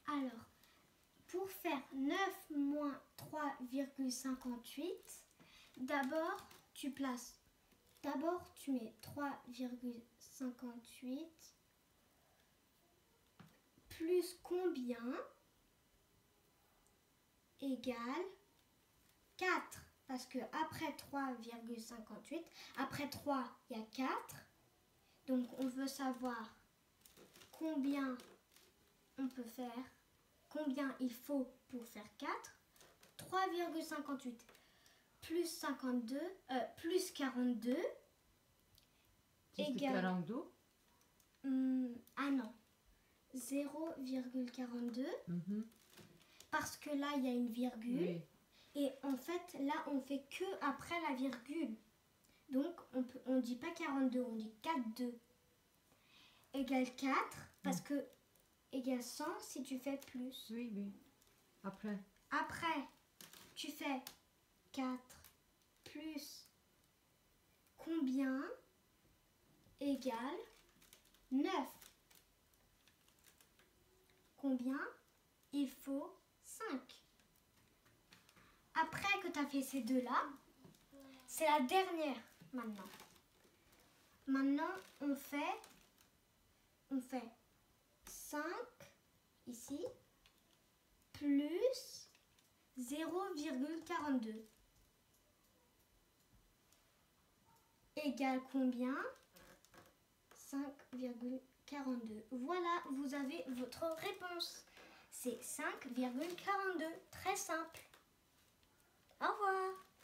Alors, pour faire 9 moins 3,58, d'abord tu mets 3,58 plus combien égale 4. Parce que après 3,58, après 3, il y a 4. Donc on veut savoir combien on peut faire, combien il faut pour faire 4. 3,58 plus 52, plus 42 égale... 42 ah non, 0,42 parce que là il y a une virgule. Oui. Et en fait là on fait que après la virgule. Donc on dit pas 42, on dit 4,2 égale 4 parce que égale 100 si tu fais plus. Oui, oui. Après. Après, tu fais 4 plus combien égale 9. Combien il faut 5. Après que tu as fait ces deux-là, c'est la dernière maintenant. Maintenant, on fait 5 ici plus 0,42 égale combien? 5,42. Voilà, vous avez votre réponse. C'est 5,42. Très simple. Au revoir.